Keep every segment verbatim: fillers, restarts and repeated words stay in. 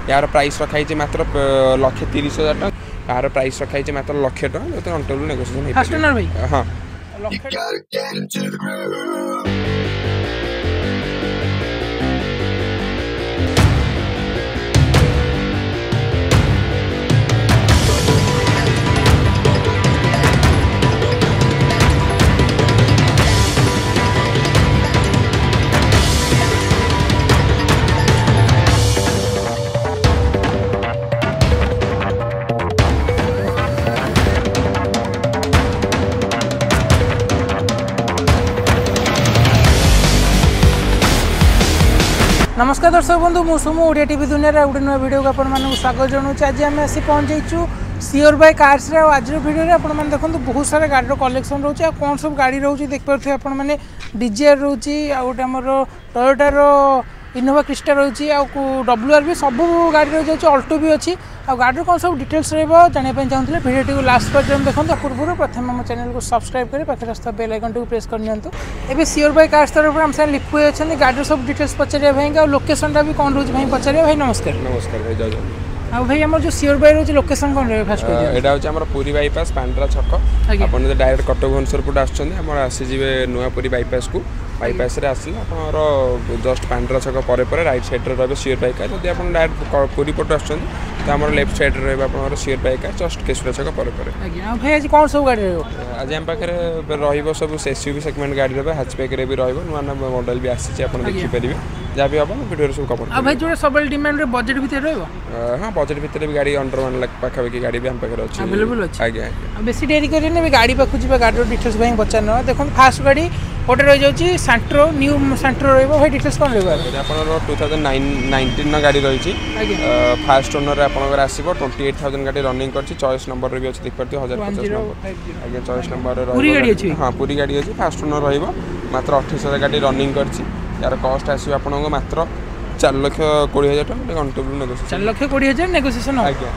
यार प्राइस रखाई मात्र लक्षे तीस हजार टका यार प्राइस रखाई मात्र लक्षे टका जो अंटरव्यू नेगोशिएशन हाँ नमस्कार दर्शक बंधु मु सुमु ओडिया टीवी दुनिया रे गोटे नुआ वीडियो को आपण मानक स्वागत जनाऊँ। आज आम आसी पहुँच जाइछु सियोर बाय कार्स रे। आज वीडियो रे आपण माने देखंतु बहुत सारा गाड़ी कलेक्शन रोचे आ कोन सब गाड़ी रोचे देख पारथे आपण माने डीजीआर रोची आ गोटे हमर टोयोटा रो इनोवा क्रिस्टा रोची आ डब्ल्यूआर भी सब गाड़ी रही जाउछ अल्टो भी अछि आ गाड़ी कौन सब डिटेल्स रहबो जाने पे चाहूले वीडियो टी लास्ट पर्यंत देखंतु। पूर्व प्रथम हम चैनल को सब्सक्राइब करे पाखे रास्ता बेल आइकन को प्रेस कर नियंतु। एबे सियोर बाय कार्स तरफ हम से लिखु अछन गाड़ी सब डिटेल्स पचरिया भाई आ लोकेशन टा भी कोन रोज भाई पचरिया भाई। नमस्कार नमस्कार भाई जय जय आ भाई हमर जो सियोर बाय रोज लोकेशन कोन रे फास्ट कर एटा होछ हमर पुरी बाईपास पांड्रा छक आपन जे डायरेक्ट कटक भुवनेश्वर पुट आछन हमर आसी जिवे नुआपुरी बाईपास को बाईपास रे आसिले आपनर जस्ट पांड्रा छक परे परे राइट साइड रे रहबे सियोर बाय कार। जदि आपन डायरेक्ट पुरी पट आछन तो हमर लेफ्ट साइड रे रहबे आपनर सियोर बाय कार जस्ट केसुरा छक परे परे। आज्ञा भाई आज कोन सब गाड़ी रहबो आज हम पाखरे रहइबो सब एसयूवी सेगमेंट गाड़ी रहबे हैचबैक रे भी रहइबो नुआ ना मॉडल भी आसी छै आपन देखि परिबे जा भी हबो वीडियो रे सब कवर। आ भाई जोड़े सबल डिमांड रे बजट भीतर रहइबो हां बजट भीतर भी गाड़ी अंडर वन लाख पाखा की गाड़ी भी हम पाखरे अछि अवेलेबल अछि। आज्ञा आज्ञा बेसी देरी करी ने गाड़ी पाखु जिबा गाड़ी डिटेल्स भाई पचारना देखो फास्ट गाड़ी गोटे रही जाउची सैंट्रो न्यू सैंट्रो रहइबो भाई डिटेल्स कोन रहइबो आपनर टू थाउजेंड नाइनटीन न गाड़ी रही छी फास्ट ओनर रे आपनकर आसीबो अट्ठाईस हज़ार गाड़ी रनिंग करछि चॉइस नंबर रे भी अछि देख परती एक हज़ार पचास नंबर आगे चॉइस नंबर रे पूरी गाड़ी अछि हां पूरी गाड़ी अछि फास्ट ओनर रहइबो मात्र अट्ठाईस हज़ार गाड़ी रनिंग करछि यार कॉस्ट आसीबो आपनको मात्र चार लाख बीस हज़ार टका अंटरव्यू नेगोशिएशन चार लाख बीस हज़ार नेगोशिएशन आज्ञा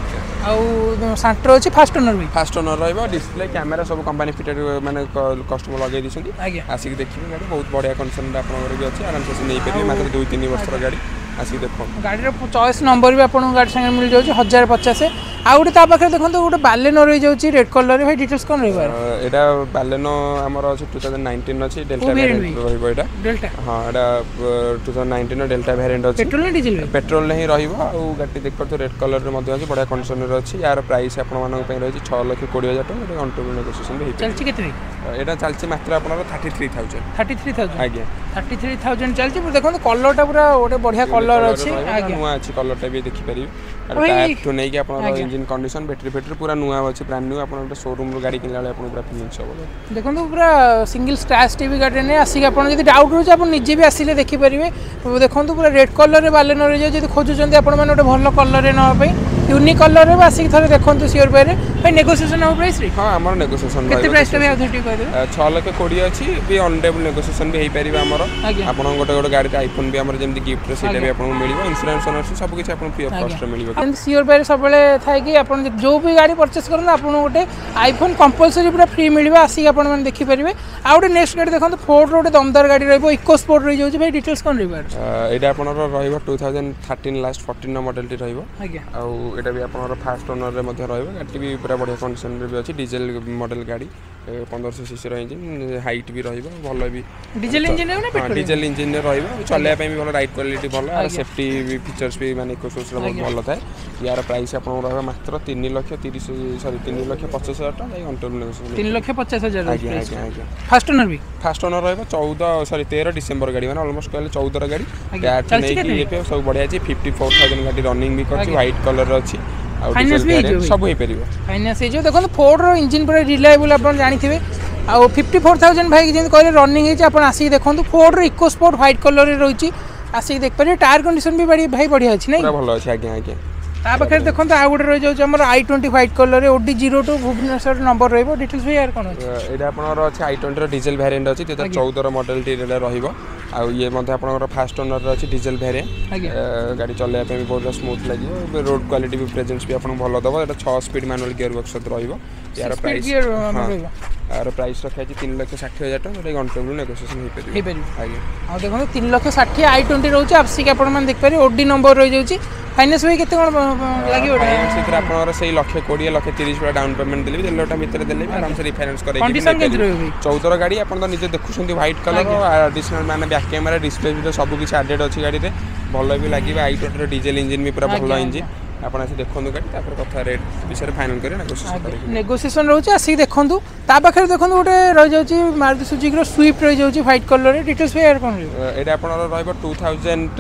आउ सैंट्रो अछि फास्ट ओनर भी फास्ट ओनर रहइबो डिस्प्ले कैमरा सब कंपनी फिटेड माने कस्टमर लगे दिसंती आज्ञा आसिक देखिबे गाड़ी बहुत बढ़िया कंडीशन रे आपनकर भी अछि आराम से नै परिबे मात्र दो तीन वर्षर गाड़ी आसिक देखो गाड़ी रो चॉइस नंबर भी आपन गाड़ी संगे मिल जाउची एक हज़ार पचास आ गोटे ता पाखे देखंतु गोटे बालेनो रही जाउची रेड कलर रे भाई डिटेल्स कोन रहइबो एटा बालेनो हमर अछि टू थाउजेंड नाइनटीन अछि डेल्टा वेरिएंट रहइबो एटा डेल्टा हां एटा टू थाउजेंड नाइनटीन नो डेल्टा वेरिएंट अछि पेट्रोल ना डीजल पेट्रोल नहीं रहइबो आ गाड़ी देख परतो रेड कलर रे मध्ये अछि बढ़िया कंडीशन रे अछि यार प्राइस आपन मानक पे रही छह लाख बीस हज़ार टका अंटरव्यू नेगोशिएशन भी चलची केते एटा चलची मात्र आपन तैंतीस हज़ार तैंतीस हज़ार आज्ञा तैंतीस हज़ार चलची देखो कलर टा पूरा गोटे बढ़िया कलर अछि आज्ञा नुआ अछि कलर टा भी देखि परिबे टायर टू नै कि आपन इंजन कंडीशन बैटरी बैटरी पूरा नुआ अछि ब्रांड न्यू आपन शोरूम रो गाड़ी किनला आपन पूरा फिनिश हो देखो पूरा सिंगल स्क्रैच टीवी गाड़ी ने आसी आपन जदी डाउट हो आपन निजे भी आसीले देखि परिबे देखो पूरा रेड कलर रे बालेनो रे जदी खोजुचंदी आपन माने गोटे भलो कलर रे न पई यूनिक कलर रे आसी थरे देखंतु सियोर बाय रे भाई नेगोशिएशन हो प्राइस रे हां हमर नेगोशिएशन केते प्राइस रे अथॉरिटी कर दे छह लाख बीस अछि भी ऑन टेबल नेगोशिएशन भी हेई परिबे हमर आपन गोटे गोटे गाड़ी आईफोन भी हमर जेमति गिफ्ट रे सेटा भी आपन मिलिबो इंश्योरेंस ओनरशिप सब किछ आपन फ्री ऑफ कॉस्ट रे मिलिबो सियोर बाय रे सब बेले थाय कि आपन जो भी गाड़ी परचेस करन आपन गोटे आईफोन कंपलसरी पूरा फ्री मिलिबो आसी आपन मन देखि परिबे आ गोटे नेक्स्ट गाड़ी देखंतु फोर्ड रो गोटे दमदार गाड़ी रहइबो इको स्पोर्ट रही जाउची भाई डिटेल्स कोन रहइबो एटा आपन रहइबो टू थाउजेंड थर्टीन लास्ट चौदह मॉडल टी रहइबो आज्ञा आ एटा भी आपन फास्ट ओनर रे मध्ये रहइबो गाड़ी भी पूरा बढ़िया कंडीशन रे भी अछि डीजल मॉडल गाड़ी पंद्रह सौ सीसी रो इंजन हाइट भी रहइबो भलो भी डीजल इंजन है ना पेट्रोल डीजल इंजन रे रहइबो चले पे भी भलो राइड क्वालिटी भलो आ सेफ्टी भी फीचर्स भी माने कोसोस रो बहुत भलो थाए यार प्राइस आपन रहबो मात्र तीन लाख तीस सॉरी तीन लाख पचास हज़ार टका अंटरव्यू नेगोशिएशन तीन लाख पचास हज़ार आज्ञा आज्ञा फास्ट ओनर भी फास्ट ओनर रहबो चौदह सॉरी तेरह डिसेंबर गाड़ी माने ऑलमोस्ट कहले चौदह रा गाड़ी टायर नै कि ये सब बढ़िया अछि चौवन हज़ार गाड़ी रनिंग भी करछि व्हाइट कलर रो अछि फाइनेंस भी सब होई परिबो फाइनेंस हे जो देखो फोर्ड रो इंजन पूरा रिलायबल अपन जानिथिबे आ चौवन हज़ार भाई जेन कहले रनिंग हे अपन आसी देखंतु फोर्ड रो इको स्पोर्ट व्हाइट कलर रे रहिछि आसी देख परिबे टायर कंडीशन भी बड़ी भाई बढ़िया अछि नै पूरा भलो अछि आज्ञा आज्ञा ता पाखे देखो आ गोटे रही जाउछ हमर आई ट्वेंटी व्हाइट कलर रे OD zero two Bhubaneswar number रहइबो डिटेल्स भी यार कोन अछि एटा आपनर अछि आई ट्वेंटी रो डीजल वेरिएंट अछि दो हज़ार चौदह रो मॉडल टी रे रहइबो आ ये मध्ये आपनर फास्ट ओनर रो अछि डीजल वेरिएंट गाड़ी चले पे भी बहुत स्मूथ लागियो रोड क्वालिटी भी प्रेजेंस भी आपन भलो दबो एटा छह स्पीड मैनुअल गियर बॉक्स रहइबो यार प्राइस यार प्राइस रखा छै तीन लाख साठ हज़ार टका एटा अंटरव्यू नेगोशिएशन हे परिबो हे परिबो आज्ञा आ देखो तीन लाख साठ आई ट्वेंटी रहउछ आपसी के आपन मन देख पारे ओडी नंबर रही जाउची फाइनेंस भाई केते कोन लागियो फाइनेंस इतरा आपनर सही लक्ष्य कोड़े लक्ष्य तीस पूरा डाउन पेमेंट देली देलोटा भीतर देली आराम से रिफाइनेंस करे कंडीशन केते रहबे चौदह गाड़ी आपन तो निजे देखुछंती व्हाइट कलर एडिशनल माने बैक कैमरा डिस्प्ले भी सब किछ एडेड अछि गाड़ी रे भलो भी लागिबा आई ट्वेंटी डीजल इंजन भी पूरा भलो इंजन आपण आसी देखंदु गाड़ी तापर कथा रेट विषय फाइनल करे नेगोशिएशन करे नेगोशिएशन रहउछ आसी देखंदु ता पाखरे देखंदु गोटे रह जाउची मारुति सुजुकी रो स्विफ्ट रह जाउची व्हाइट कलर रे डिटेल्स पे यार कोन रे एटा आपण रहइबो टू थाउजेंड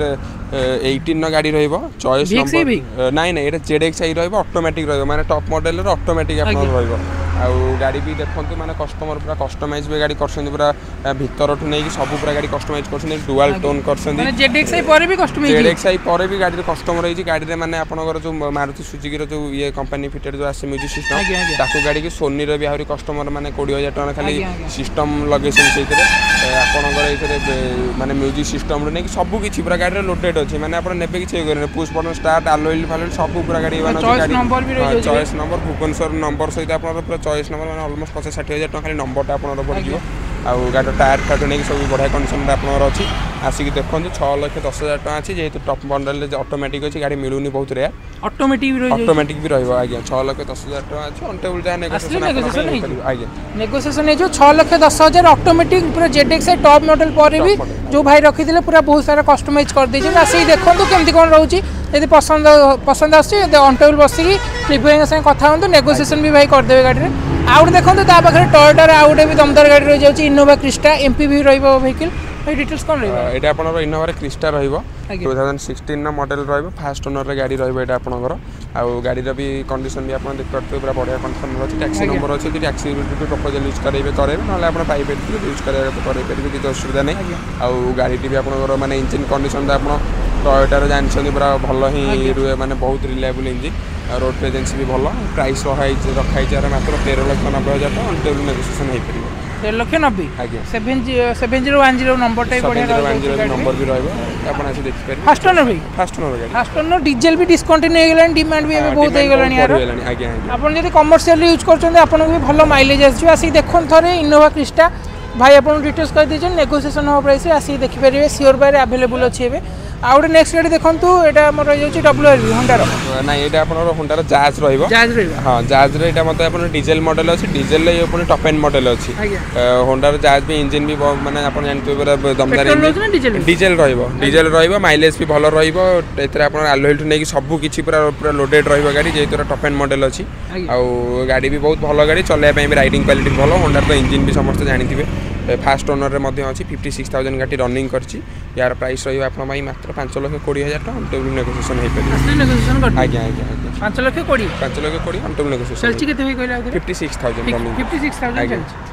एटीन न गाड़ी रहइबो चॉइस नंबर नाइ नाइ एटा जेडएक्सआई रहइबो ऑटोमेटिक रहइबो माने टॉप मॉडल रे ऑटोमेटिक आपण रहइबो आउ गाड़ी भी देखंतु माने कस्टमर पूरा कस्टमाइज भी गाड़ी करछन पूरा भीतर ठु नै कि सब पूरा गाड़ी कस्टमाइज करछन डुअल टोन करछन माने जेडएक्सआई परे भी कस्टमाइज जेडएक्सआई परे भी गाड़ी रे कस्टमर रही गाड़ी रे माने आपनकर जो मारुति सुजुकी रो जो ये कंपनी फिटेड जो आसे म्यूजिक सिस्टम ताको गाड़ी के सोनी रो भी आहुरी कस्टमर माने बीस हज़ार टका खाली सिस्टम लगेसन सेइतरे आपनकर एइतरे माने म्यूजिक सिस्टम रो नै कि सब किछि पूरा गाड़ी रे लोडेड अछि माने आपण नेबे किछि करे पुश बटन स्टार्ट अलॉयल फालॉयल सब पूरा गाड़ी बानो गाड़ी नंबर भी रही चॉइस नंबर भुवनेश्वर नंबर सहित आपनकर पूरा चॉइस नंबर माने ऑलमोस्ट पचास साठ हज़ार टका खाली नंबर टा आपनकर पड़ जिवो आउ गाड़ी टायर फाटो नै सब बढ़िया कंडीशन रे आपनकर अछि आसी कि देखंतु छह लाख दस हज़ार टका अछि जेहेतु टॉप मॉडल रे ऑटोमेटिक अछि गाड़ी मिलुनी बहुत रेयर ऑटोमेटिक भी रही ऑटोमेटिक भी रहइबो आज्ञा छह लाख दस हज़ार टका अछि ऑन टेबल जा नेगोशिएशन आज्ञा नेगोशिएशन है जो छह लाख दस हज़ार ऑटोमेटिक पूरा जेडएक्सआई टॉप मॉडल पर भी जो भाई रखी दिले पूरा बहुत सारा कस्टमाइज कर दै छै आसी देखंतु केमति कोन रहउची यदि पसंद पसंद आसी ऑन टेबल बसी की फ्लिपवेंग संग कथा होंतु नेगोशिएशन भी भाई कर देबे गाड़ी रे आउट देखंतु ता पाखरे टोयोटा रे आउट भी दमदार गाड़ी रह जाउची इनोवा क्रिस्टा एमपीवी रहइबो व्हीकल भाई डिटेल्स कोन रहइबो एटा आपनर इनोवा रे क्रिस्टा रहइबो टू थाउजेंड सिक्सटीन न मॉडल रहइबो फास्ट ओनर रे गाड़ी रहइबो एटा आपनकर आउ गाड़ी रे भी कंडीशन भी आपन देख करते पूरा बढ़िया कंडीशन रहछि टैक्सी नंबर अछि कि टैक्सी भी प्रपोजल यूज करैबे करैबे नले आपन प्राइवेट भी यूज करै करै परबे कि असुविधा नै आउ गाड़ी भी आपनकर माने इंजन कंडीशन दा आपन टोयोटा रे जानछन पूरा भलो ही रुए माने बहुत रिलायबल इंजन रोड प्रेजेंस भी भलो प्राइस रखाई रखाई चार मात्र तेरह लाख नब्बे हज़ार टका ऑन टेबल नेगोशिएशन हे परिबो तेरह लाख नब्बे आज्ञा seven zero one zero number type बढ़िया रहइबो नंबर भी रहइबो आपण आसी देखि परिबे फास्ट ओनर भाई फास्ट ओनर गाड़ी फास्ट ओनर डीजल भी डिस्कंटिन्यू हे गेलानी डिमांड भी एबे बहुत हे गेलानी यार आज्ञा आज्ञा आपण जदी कमर्शियल यूज करछन आपण भी भलो माइलेज आसी आसी देखन थरे इनोवा क्रिस्टा भाई आपण डिटेल्स कर दिजन नेगोशिएशन हो प्राइस आसी देखि परिबे सियोर बाय रे अवेलेबल अछि एबे आउट नेक्स्ट गाड़ी देखंतु एटा हमर रह जाउची डब्ल्यूआरवी होंडा रो ना एटा आपनर होंडा रो जाज रहइबो जाज रहइबो हां जाज रे एटा मतलब आपन डीजल मॉडल अछि डीजल रे अपन टॉप एंड मॉडल अछि होंडा रो जाज भी इंजन भी माने आपन जानते पूरा दमदार इंजन डीजल रहइबो डीजल रहइबो माइलेज भी भलो रहइबो एतरा आपन अलॉयल टू नै कि सब किछि पूरा पूरा लोडेड रहइबो गाड़ी जे तोरा टॉप एंड मॉडल अछि आ गाड़ी भी बहुत भलो गाड़ी चले पय भी राइडिंग क्वालिटी भलो होंडा रो इंजन भी समस्त जानिथिबे फास्ट ओनर रे मध्ये अछि छप्पन हज़ार गाड़ी रनिंग करछि यार प्राइस रहइबो आपन माई मात्र पाँच लाख बीस हज़ार टका टेबल नेगोशिएशन हे परिबो असली नेगोशिएशन कर आज्ञा आज्ञा आज्ञा पाँच लाख बीस पाँच लाख बीस टेबल नेगोशिएशन चलछि केते होई कहला छप्पन हज़ार रनिंग छप्पन हज़ार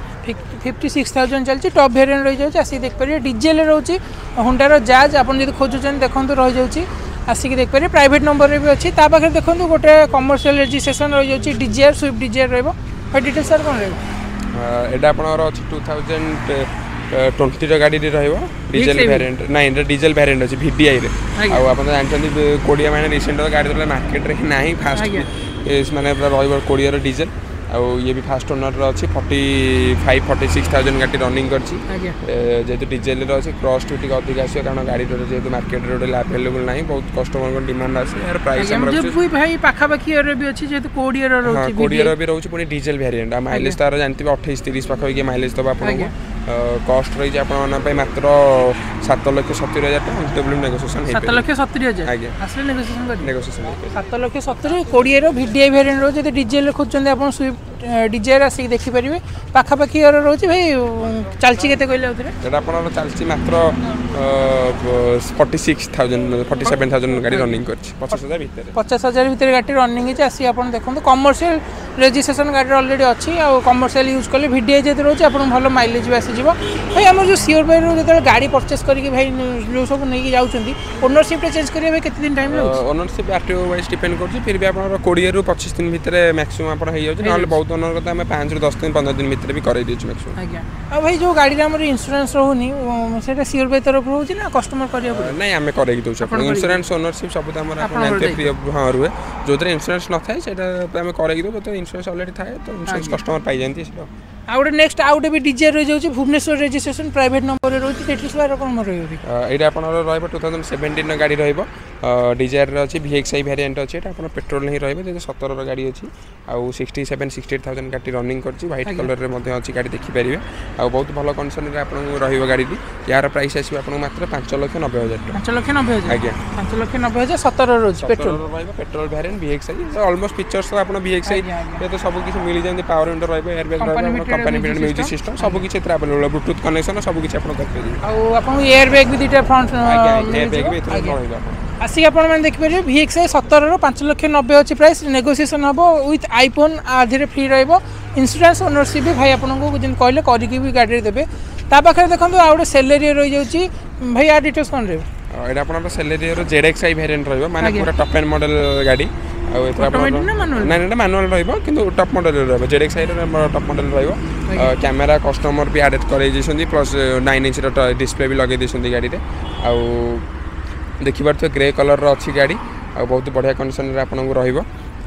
चलछि छप्पन हज़ार चलछि टॉप वेरिएंट रहि जाउछि आसी देख परिबे डीजल रहउछि होंडा रो जाज आपन जदी खोजुछन देखंतु रहि जाउछि आसी के देख परिबे प्राइवेट नंबर रे भी अछि ता पाखरे देखंतु गोटे कमर्शियल रजिस्ट्रेशन रहि जाउछि डीजीआर स्विफ्ट डीजीआर रहइबो भाई डिटेल्स सर कोन रहइबो एडा आपनर अछि टू थाउजेंड ट्वेंटी रो गाड़ी रे रहइबो डीजल वेरिएंट नै एटा डीजल वेरिएंट अछि वीडीआई रे आ आपन जानछन्ती कोडिया माने रिसेंट गाड़ी रे मार्केट रे नाही फास्ट इस माने रहइबो कोडिया रो डीजल आ ये भी फास्ट ओनर रो अछि पैंतालीस छियालीस हज़ार गाड़ी रनिंग करछि जेतु डीजल रो अछि क्रॉस टू टिक अधिक आसी कारण गाड़ी रो जेतु मार्केट रे अवेलेबल नाही बहुत कस्टमर को डिमांड आसी यार प्राइस हम रखछि जब भाई पाखा पाखी रे भी अछि जेतु कोडिया रो रहछि कोडिया रो भी रहउछि पुनी डीजल वेरिएंट आ माइलेज तार जानथिबे अट्ठाईस तीस पाखा के माइलेज तबा आपन कॉस्ट रही आपण मन पे मात्र सात लाख सत्तर हज़ार टका टेबल नेगोशिएशन हे सात लाख सत्तर हज़ार आज्ञा असली नेगोशिएशन कर नेगोशिएशन सात लाख सत्तर कोडिया रो वीडीआई वेरिएंट रो जदी डीजल खोजचंदे आपण स्विफ्ट डीजर आसी देखि परिबे पाखा पाखी रो रहउछि भाई चलछि केते कहले उतरे एटा आपण चलछि मात्र छियालीस हज़ार सैंतालीस हज़ार गाड़ी रनिंग करछि पचास हज़ार भीतर पचास हज़ार भीतर गाड़ी रनिंग हिच आसी आपण देखंतु कमर्शियल रजिस्ट्रेशन गाड़ी ऑलरेडी अछि आ कमर्शियल यूज करले वीडीआई जेते रहउछि आपण भलो माइलेज भी आसी जिवो भाई हमर जो सियोर भाई रो जेते गाड़ी परचेस करिके भाई जो सब नै कि जाउछंती ओनरशिप रे चेंज करिया भाई केते दिन टाइम लागछ ओनरशिप आरटीओ वाइज डिपेंड करछि फिर भी आपण बीस रु पच्चीस दिन भीतर मैक्सिमम आपण हे जाउछि नले बहुत ओनर को हमें पाँच रु दस दिन पंद्रह दिन भीतर भी करै दिछु मैक्सिमम आज्ञा आ भाई जो गाड़ी रे हमर इंश्योरेंस रहउनी सेटा सियोर भाई तरफ रहउछि ना कस्टमर करिया पड़े नै हमें करै कि दोछ आपण इंश्योरेंस ओनरशिप सब हमर आपण जानते फ्री हां रुए जोतरे इंश्योरेंस न थाए सेटा हमें करै कि दो तो इंश्योरेंस ऑलरेडी थाए तो इंश्योरेंस कस्टमर पाई जानती सेटा आउट नेक्स्ट आउट भी डीजर रह जाउछि भुवनेश्वर रजिस्ट्रेशन प्राइवेट नंबर रे रहउछि तेत्रीस बार कोन रहइबो एटा आपण रहइबो टू थाउजेंड सेवेंटीन न गाड़ी रहइबो डिजायर अच्छी भिएक्सआई भैरिएंट अच्छी एटा अपन पेट्रोल ही रहिबे सतर गाड़ी अच्छी आउ sixty seven sixty eight thousand गाड़ी रनिंग करछि व्हाइट कलर रे मध्ये अच्छी गाड़ी देखि परिबे आ बहुत भलो कंडीशन रे आपन रहिबो गाड़ी दी यार प्राइस आसी आपन मात्र पाँच लाख नब्बे हजार पाँच लाख नब्बे हजार आज्ञा पाँच लाख नब्बे हजार सतर रोज पेट्रोल रहिबो petrol variant VXI almost features तो आपन भिएक्सआई ये तो सब किछि मिली जांदी पावर विंडो रहिबो एयर बैग रहिबो कंपनी फिटेड म्यूजिक सिस्टम सब किछि एथरा अवेलेबल ब्लूटूथ कनेक्शन सब किछि आपन कर परिबे आ आपन एयर बैग भी दीटा फ्रंट आज्ञा एयर बैग भी एथरा रहिबो आपन आसिक आपने देखिए भिएक्सआई सतर पाँच लाख नब्बे अच्छी प्राइस नेगोशिएशन हम विथ आईफोन आधे फ्री इंश्योरेंस ओनरशिप भी भाई आपको जब कहले करके भी गाड़ी देवे ता पाखे देखो आ गए सेलेरी रही जाऊँगी भाई आ डिटेल्स कौन रहा ये आप सेलेरी जेडएक्सआई भेरिएंट रही पूरा टॉप एंड मॉडल गाड़ी मैनुअल रही top model ZXI top model रही कैमेरा कस्टमर भी एड कर प्लस नाइन इंच डिस्प्ले भी लगे देते गाड़ी में आउ देखिए ग्रे कलर अच्छी गाड़ी आ बहुत बढ़िया कंडीशन आपको रहिबो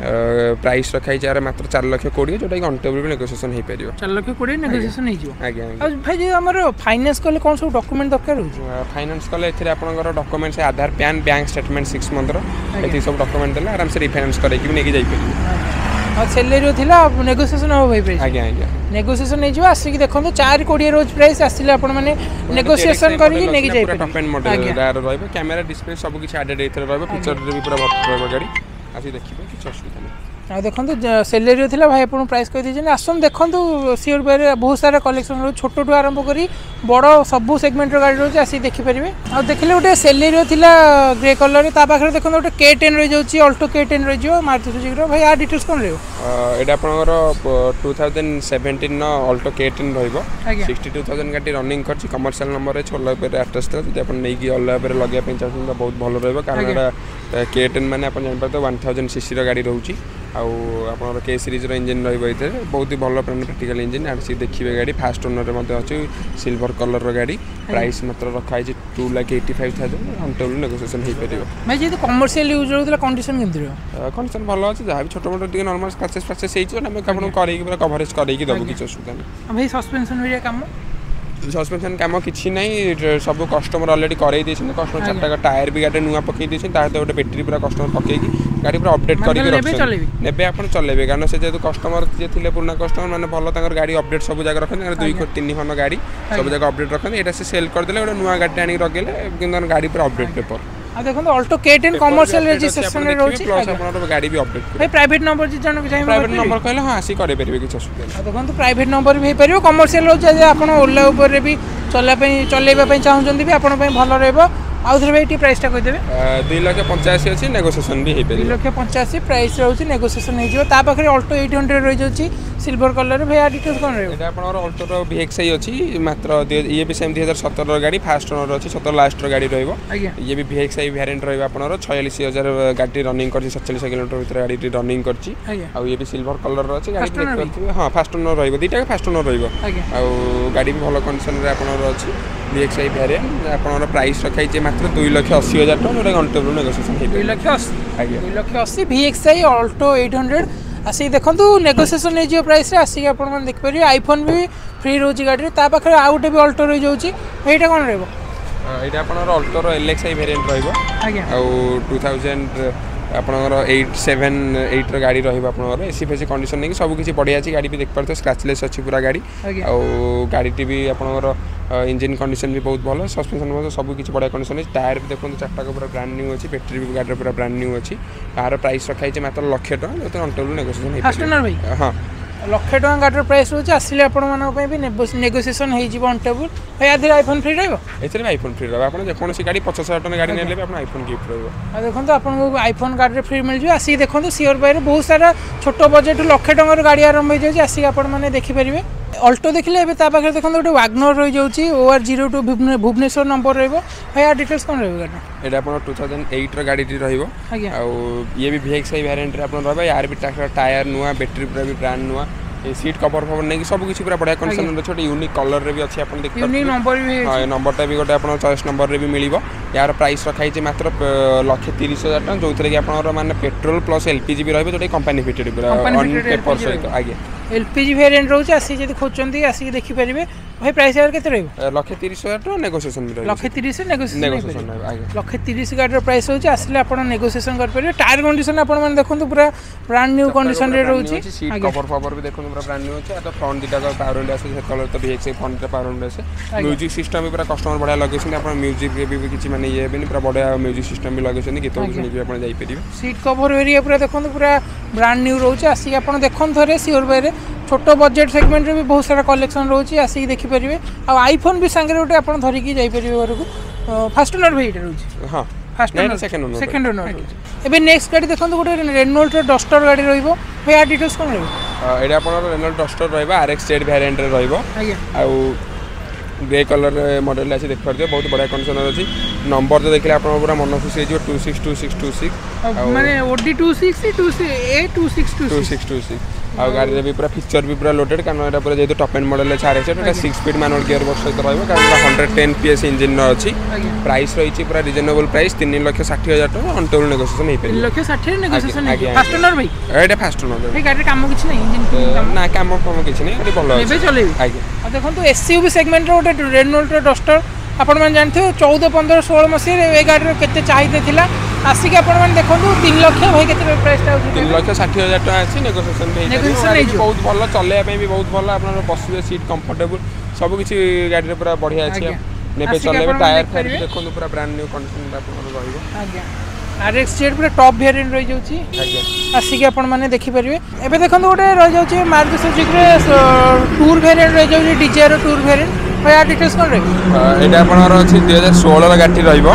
प्राइस रखाई यार मात्र चार लाख कोड़े जोटा कि अनटेबल भी नेगोशिएशन हो पार चार लाख कोड़े नेगोशिएशन हो आज्ञा भाई जो आम फाइनान्स कले कौन सब डॉक्यूमेंट दरकार हो फाइनान्स कले एथिरे आपनकर documents Aadhaar PAN bank statement six month रो सब डॉक्यूमेंट देले आराम से रिफाइनान्स करके भी नेकी जाई पार और सैलरी थिला नेगोशिएशन हो भाई प्राइस आज्ञा आज्ञा नेगोशिएशन नहीं जो आसिक देखो चार कोड़े रोज प्राइस आसिले आपण माने नेगोशिएशन करके नेकी जाई पार टॉप एंड मॉडल दार रहबो कैमरा डिस्प्ले सब किछि एडेड एथरे रहबो फीचर रे भी पूरा भरपूर रहबो गाड़ी आसी देखिबे किछि असुविधा नहीं आ देखो सैलरी थिला भाई आपन प्राइस कह दीजिए आसन देखो सीओर बारे बहुत सारा कलेक्शन रो छोट टू आरंभ करी बड़ सब सेगमेंट गाड़ी रोज आसी देखि परिबे आ देखले गोटे सैलरी थिला ग्रे कलर ता पाखरे देखो गोटे के टेन रही जाउची अल्टो के टेन रही जो मारुति सुजुकी रो भाई आ डिटेल्स कोन रहयो एटा आपनकर टू थाउजेंड सेवेंटीन नो अल्टो के टेन रहइबो सिक्सटी टू थाउजेंड गाड़ी रनिंग करची कमर्शियल नंबर रे छोला पे एड्रेस था जे अपन नै की अल्ला पे लगे पे चाहछन तो बहुत भलो रहइबो कारण एटा के टेन माने अपन जान पड़तो वन थाउजेंड सीसी रो गाड़ी रहउची आउ आपन के सीरीज रो इंजन रहइबो इथे बहुत ही भलो प्रैक्टिकल इंजन आ सी देखिबे गाड़ी फास्ट ओनर रे मध्ये अछि सिल्वर कलर रो गाड़ी प्राइस मात्र रखाई जे two lakh eighty five thousand on table negotiation हे परिबो भाई जे कमर्शियल यूज रहउतला कंडीशन केमति रहयो कंडीशन भलो अछि जहा भी छोट मोट टिके नॉर्मल स्क्रैचेस फ्रैचेस हेछि हम आपन करै कि पूरा कवरेज करै कि दबो किछ असुविधा नै भाई सस्पेंशन होइया काम सस्पेंशन काम किसी ना सब कस्टमर अलरेडी कर कस्टमर चार्टा टायर भी गाड़ी नुआ पकई देते गोटे बैटेरी पूरा कस्टमर पकई गाड़ी पूरा अपडेट करके आप चलेबे कारण से जेहतु कस्टमर जी थे पुराना कस्टमर मैंने भल गाड़ी अपडेट सब जगह रखते दुई तीन खंड गाड़ी सब जगह अपडेट रखते यहाँ से सेल करदे गोटे नुआ गाड़ी आनी रखेले कि गाड़ी पूरा अपडेट पेपर आ देखो Alto K ten commercial registration रे रहउची प्लस आपन गाड़ी भी अपडेट भाई प्राइवेट नंबर जे जन चाहिए प्राइवेट नंबर कहले हां आसी करे परबे किछ असुविधा आ देखो प्राइवेट नंबर भी परिबो कमर्शियल रहउची जे आपन ओला ऊपर रे भी चला पे चलेबा पे चाहउचंदी भी आपन पे भलो रहबो आउथरे भाई टी प्राइस टा कहि देबे दो लाख पचासी अछि नेगोशिएशन भी हे पे दो लाख पचासी प्राइस रहउची नेगोशिएशन हे जिवो ता पाखरे अल्टो आठ सौ रहि जाउची सिल्वर कलर रे भाई आ डिटेल्स कोन रहबो एटा आपन अल्टो रो भिएक्सआई अछि मात्र ये भी सेम दो हज़ार सत्रह रो गाड़ी फास्ट ओनर अछि सत्रह लास्ट रो गाड़ी रहइबो ये भी भिएक्सआई वेरिएंट रहइबो आपन रो छियालीस हजार गाड़ी रनिंग करछि सैंतालीस किलोमीटर भीतर गाड़ी रनिंग करछि आ ये भी सिल्वर कलर रो अछि गाड़ी देख करथिबे हां फास्ट ओनर रहइबो दीटा फास्ट ओनर रहइबो आ गाड़ी भी भलो कंडीशन रे आपन रो अछि भिएक्सआई वेरिएंट आपन रो प्राइस रखाइ जे मात्र दो लाख अस्सी हजार टका जोटा घंटे नेगोशिएशन हे दो लाख अस्सी दो लाख अस्सी भिएक्सआई अल्टो आठ सौ आसी देखो नेगोशिएशन हो प्राइस रे आसी आप देखिए आईफोन भी फ्री रोची गाड़ी ता पाखे आउ गोटे भी अल्टो रही जाऊँगी ये कौन रहा यहाँ आप अल्टोर एलएक्सआई वेरिएंट रहा टू थाउजेंड आपनकर एट सेवेन एट गाड़ी रहा एसी फेसी कंडीशन नहीं सब किसी बढ़िया अच्छी गाड़ी भी देख पारे स्क्रैचलेस अच्छी पूरा गाड़ी आउ गाड़ी भी आपनकर इंजन कंडीशन भी बहुत भल सस्पेंशन सब किसी बढ़िया कंडीशन है टायर भी देखो चार्टा पूरा ब्रांड न्यू अच्छी बैटेरी भी गाड़ी पूरा ब्रांड न्यू अच्छी यार प्राइस रखाई मात्र लक्षे टका जो अनटेबल नेगोशिएशन हाँ लक्षे टका गाड़ी प्राइस रोचे आसिले भी नेगोशिएशन हो अनटेबल भाई आधे आईफोन फ्री रहा आईफोन फ्री रहा आप जो गाड़ी पचास हजार टका गाड़ी ने आप आईफोन गिफ्ट रहा देखो आपको आईफोन गाड़ी फ्री मिल जाए आसिक देखो सीओर बाई बहुत सारा छोट बजेट लक्षे टकर गाड़ी आरंभ हो जाए आसिक आपने देखिपारे अल्टो देखले पाखे देखो गोटे वागनर रही जाऊँगी O R zero two Bhubaneswar number रही भाई आ डिटेल्स कौन रही गाड़ी ये आप टू थाउजेंड एट गाड़ी ये भी भिएक्सआई वेरिएंट रहा यार भी टायर नुआ बैटेरी पूरा भी ब्रांड नुआ सीट कवर फवर नहीं सब किसी पूरा बढ़िया कंडीशन अच्छे यूनिक कलर रे भी अच्छी आप देख यूनिक नंबर भी हां नंबरटा भी गोटे आपन चॉइस नंबर रे भी मिलिबो यार प्राइस रखाई जे मात्र लाख तीस हजार टका जोथरे कि आपन माने पेट्रोल प्लस एलपीजी भी रहबे जोटे कंपनी फिटेड पूरा ऑन पेपर सहित आगे एलपीजी वेरिएंट रहउछ आसी जदी खोजचंदी आसी देखि परिबे भाई प्राइस यार केते रहइबो लक्षे तीस हजार टका नेगोशिएशन भी रहइबो लक्षे तीस नेगोशिएशन नेगोशिएशन आगे लक्षे तीस गाड़ी प्राइस होची आसले आपण नेगोशिएशन कर परिबे टायर कंडीशन आपण मन देखंतु पूरा ब्रांड न्यू कंडीशन रे रहउची सीट कवर कवर भी देखंतु पूरा ब्रांड न्यू अछि आ तो फ्रंट दिटा का पावर विंडो आसे कलर तो वीएक्स फ्रंट रे पावर विंडो आसे म्यूजिक सिस्टम भी पूरा कस्टमर बढ़िया लगेछन आपण म्यूजिक रे भी किछि माने ये भी पूरा बढ़िया म्यूजिक सिस्टम भी लगेछन गीत सुनि भी आपण जाई परिबे सीट कवर एरिया पूरा देखंतु पूरा ब्रांड न्यू रहउची आसी आपण देखन थरे सियोर बाय रे छोट बजेट सेगमेंट रे भी बहुत सारा कलेक्शन रहउची आसी देखि परिबे आ आईफोन भी संगे रोटे आपण धरि की जाई परिबे घर को फास्ट ओनर भी एटा रहउची हां first owner second owner second owner एबे नेक्स्ट गाड़ी देखंतु गोटे रेनॉल्ट डस्टर गाड़ी रहइबो भैया डिटेल्स कोन रहइबो एटा आपण रेनॉल्ट डस्टर रहइबो आरएक्स जेड वेरिएंट रे रहइबो आ ग्रे कलर मॉडल आसी देख पारते बहुत बढ़िया कंडीशन अछि नंबर तो देखले आपण पूरा मन खुशी हो two six two six two six माने OD two six two A two six two six two six आ गाड़ी रे भी पूरा फीचर भी पूरा लोडेड कारण एटा पूरा जेतु टॉप एंड मॉडल अछि आरएक्स एटा six speed manual gear box सहित रहइबो कारण one hundred ten PS engine न अछि प्राइस रहिछि पूरा रिजनेबल प्राइस तीन लाख साठ हजार टका ऑन टेबल नेगोशिएशन हे तीन लाख साठ नेगोशिएशन हे फास्ट ओनर भाई एटा फास्ट ओनर ए गाड़ी काम किछ नै इंजन ना काम काम किछ नै एटा भलो अछि एबे चलेबी आगे आ देखंतु एसयूवी सेगमेंट रे गोटे रेनॉल्ट डस्टर आपण मन जानथे चौदह पंद्रह सोलह मसी रे ए गाड़ी रे केते चाहिदे थिला आसिक आपण मन देखंतु तीन लाख भाई केते प्राइस ता तीन लाख साठ हजार टका अछि नेगोशिएशन हे नेगोशिएशन बहुत भलो चले पे भी बहुत भलो आपण बसिबे सीट कंफर्टेबल सब किछि गाड़ी रे पूरा बढ़िया अछि नेबे चलेबे टायर फायर देखंतु पूरा ब्रांड न्यू कंडीशन आपण रहइबो आज्ञा आरएक्स जेड पूरा टॉप वेरिएंट रहि जाउची आज्ञा आसिक आपण माने देखि परिबे एबे देखंतु गोटे रहि जाउची मारुति सुजुकी रे टूर वेरिएंट रहि जाउची डिजायर टूर वेरिएंट भैया डिटेल्स कोन रहइबो एटा आपनर अछि दो हज़ार सोलह रा गाड़ी रहइबो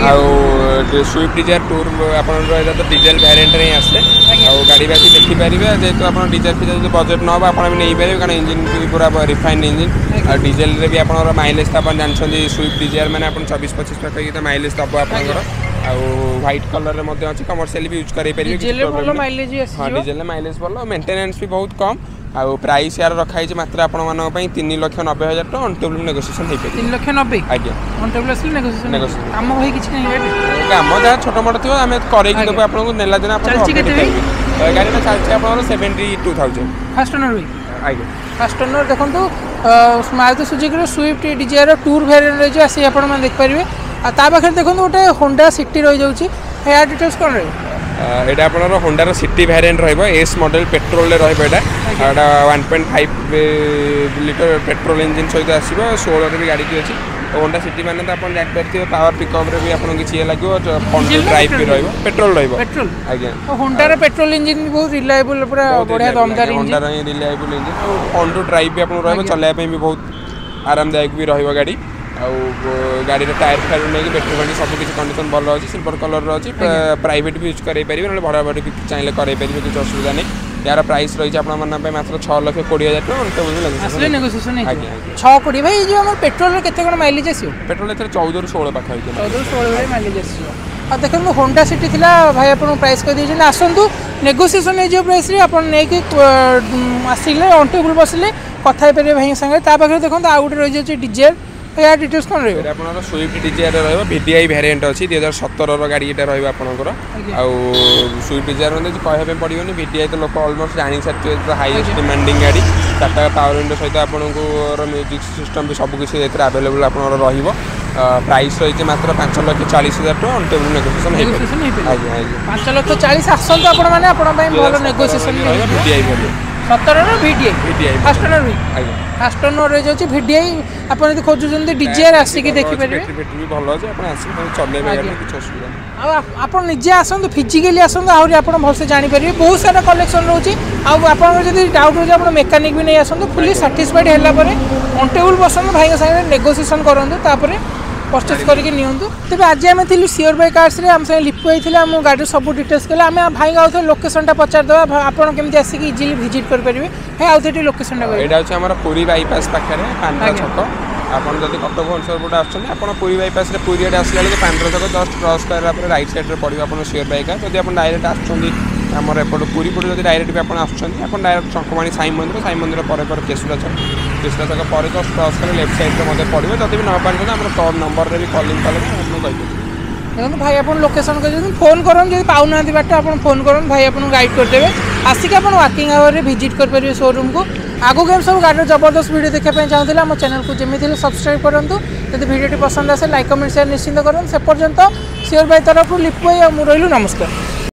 आ स्विफ्ट डिजायर टूर आपनर रहइदा तो डीजल वेरिएंट रे आसे आ गाड़ी बाकी देखि परिबे जे तो आपन डीजल फिजल जो बजट न बा आपन भी नै परिबे कारण इंजन भी पूरा रिफाइंड इंजन आ डीजल रे भी आपनर माइलेज त आपन जानछन स्विफ्ट डिजायर माने आपन चौबीस पच्चीस तक की त माइलेज तब आपनर आ व्हाइट कलर रे मध्ये अछि कमर्शियल भी यूज करै परिबे डीजल भलो माइलेज आसी हां डीजल माइलेज भलो मेंटेनेंस भी बहुत कम आ प्राइस यार रखा है मात्र आपण मानक पई तीन लाख नब्बे हजार टका ऑन टेबल नेगोशिएशन हे पे तीन लाख नब्बे आज्ञा ऑन टेबल असली नेगोशिएशन काम भाई किछ नै है काम जा छोट मोट थियो हमें करे कि देबो आपन को नेला दिन आपन चलची केते भाई गाड़ी में चलची आपन बहत्तर हज़ार फास्ट ओनर भाई आज्ञा फास्ट ओनर देखंतु मारुति सुजुकी रो स्विफ्ट डिजायर टूर वेरिएंट रे जे आसी आपण मन देख परिबे आ ता पाखे देखंतु गोटे होंडा सिटी रहि जाउची एयर डिटेल्स कोन रे एटा आपनर होंडा रो सिटी वेरिएंट रहइबो एस मॉडल पेट्रोल रे रहइबो एटा एटा one point five litre petrol engine सहित आसीबो सोलह रे भी गाड़ी की अछि होंडा सिटी माने त आपन जाक करथिबो पावर पिकअप रे भी आपन किछि लागो फ्रंट ड्राइव भी रहइबो पेट्रोल रहइबो पेट्रोल आज्ञा होंडा रे पेट्रोल इंजन भी बहुत रिलायबल पूरा बढ़िया दमदार इंजन होंडा रे रिलायबल इंजन फ्रंट ड्राइव भी आपन रहइबो चलाय पे भी बहुत आरामदायक भी रहइबो गाड़ी आ गाड़ी टायर फायर नहीं बैटरी फाटी सब किसी कंडीशन भल अच्छी सिल्वर कलर अच्छी प्राइवेट भी यूज कर पारे भड़ा भड़ी भी चाहिए करें किसी असुविधा नहीं यार प्राइस रही है मात्र छः लक्ष कोड़े हजार टका छः कोड़े भाई जो आम पेट्रोल के माइलेज आस पेट्रोल एथर चौदह रु षोल पाखा चौदह षोल माइलेज आस देखो होंडा सिटी थी भाई आप प्राइस कर दीजिए आसतु नेगोशिएशन हो प्राइस आप आसिले ऑन टेबल बसिले कथा पारे भाई सागे पाखे देखो आउ गोटे रही जाए डिजायर यार डिटेल्स कोन रहइबो आपनर स्विफ्ट डिजायर रहइबो वीडीआई वेरिएंट अछि दो हज़ार सत्रह रो गाड़ी एटा रहइबो आपनकर आ स्विफ्ट डिजायर मध्ये कहबे पडियोनी वीडीआई तो लोक ऑलमोस्ट जानि सकते तो हाईएस्ट डिमांडिंग गाड़ी टाटा पावर विंडो सहित आपनको म्यूजिक सिस्टम भी सब किछि एतरा अवेलेबल आपनर रहइबो प्राइस रही मात्र पाँच लाख चालीस हजार टका ऑन टेबल नेगोशिएशन हे आज्ञा आज्ञा पाँच लाख चालीस आसंत आपण माने आपण पई भलो नेगोशिएशन वीडीआई वेरिएंट सत्रह रो वीडीआई वीडीआई फास्ट ओनर भी आज्ञा फास्ट ओनर रे जाउची वीडीआई आपण यदि खोजुचंदी डिजायर आसी कि देखि परिबे बैटरी भी भलो अछि आपण आसी चलेबे गाड़ी किछ असुविधा आ आपण निजे आसंतु फिजिकली आसंतु आहुरी आपण भलसे जानि परिबे बहुत सारा कलेक्शन रहउची आ आपण जदि डाउट हो जे आपण मेकानिक भी नै आसंतु फुली सैटिस्फाइड हैला परे ऑन टेबल बसंतु भाई के संगे नेगोशिएशन करंतु तापरे परचेज करके नियंतु तेज आज आम थी सियोर बाय कार्स रे आम संगे लिपु होता आम गाड़ी सब डिटेल्स कले आम भाई आउ लोकेशन पचार देवा आपड़ केमी आसिक इजिली विजिट करेंगे है आउ थे लोकेशन यहाँ पुरी बाईपास पाखे पांड्रा छक आपन जदि कटक भुवनेश्वर पटे आसुच्छन्ति आपन पुरी बाईपास रे पुरी आडे आसला बेलକୁ पांड्रा छक जस्ट क्रॉस करला पर राइट साइड रे पड़िबो आपन सियोर बाइक जदि आपन डायरेक्ट आसुच्छन्ति हमर एपट पुरी पटे जदि डायरेक्ट भी आपन आसुच्छन्ति आपन डायरेक्ट शंखमाणी साई मंदिर साई मंदिर पर पर केसुला छक केसुला छक पर जस्ट क्रॉस कर लेफ्ट साइड रे मते पड़िबो जदि भी न पारछन हमर टॉप नंबर रे भी कॉलिंग कले आपन कहि देखो भाई आप लोकेशन कर फोन करन जदि पाउ ना बाट आप फोन करन भाई आपन गाइड कर देबे आसिक आप वाकिंग आवर रे विजिट कर परिबे शोरूम को आगु गेम सब गाड़ी जबरदस्त वीडियो देखा चाहूँगा आम चैनल को जमी सब्सक्राइब करूँ जब वीडियो पसंद आसे लाइक कमेंट शेयर निश्चिंत करूँ से पर्यंत सियोर भाई तरफ लिपु भाई और रही नमस्कार।